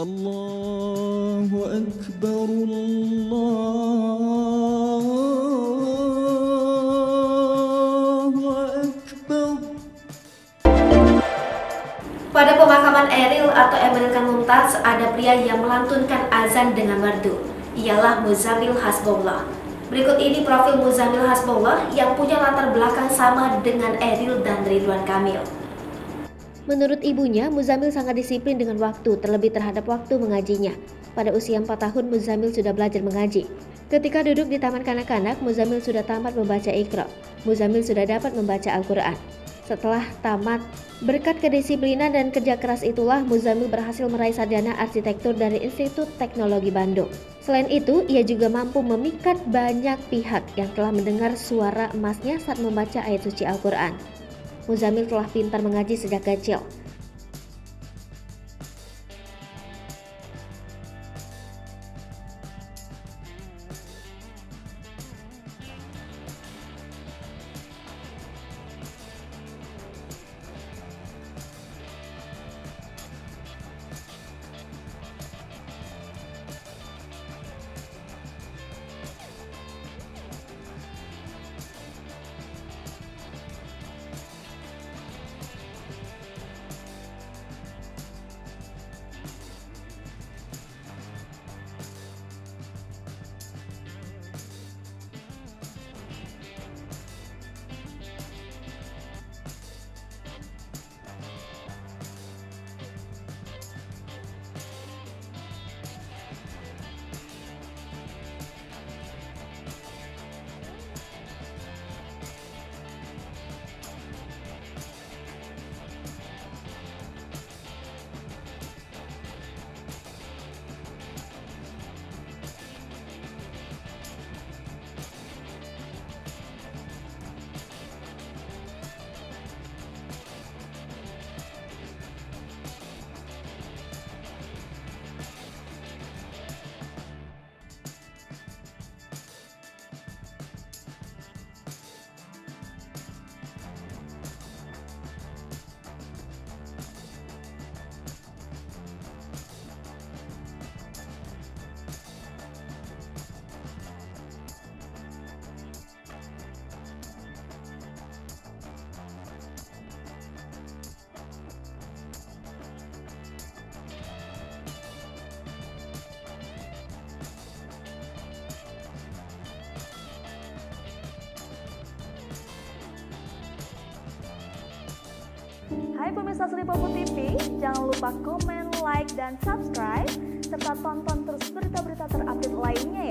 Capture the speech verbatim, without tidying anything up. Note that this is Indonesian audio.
Allahu Akbar, Allahu Akbar. Pada pemakaman Eril atau Emeril Khan Mumtaz, ada pria yang melantunkan azan dengan merdu. Ialah Muzammil Hasbullah. Berikut ini profil Muzammil Hasbullah yang punya latar belakang sama dengan Eril dan Ridwan Kamil. Menurut ibunya, Muzammil sangat disiplin dengan waktu, terlebih terhadap waktu mengajinya. Pada usia empat tahun, Muzammil sudah belajar mengaji. Ketika duduk di taman kanak-kanak, Muzammil sudah tamat membaca Iqra. Muzammil sudah dapat membaca Al-Quran. Setelah tamat, berkat kedisiplinan dan kerja keras itulah Muzammil berhasil meraih sarjana arsitektur dari Institut Teknologi Bandung. Selain itu, ia juga mampu memikat banyak pihak yang telah mendengar suara emasnya saat membaca ayat suci Al-Quran. Muzammil telah pintar mengaji sejak kecil. Hai pemirsa Sri Popo T V, jangan lupa komen, like, dan subscribe, serta tonton terus berita-berita terupdate lainnya ya.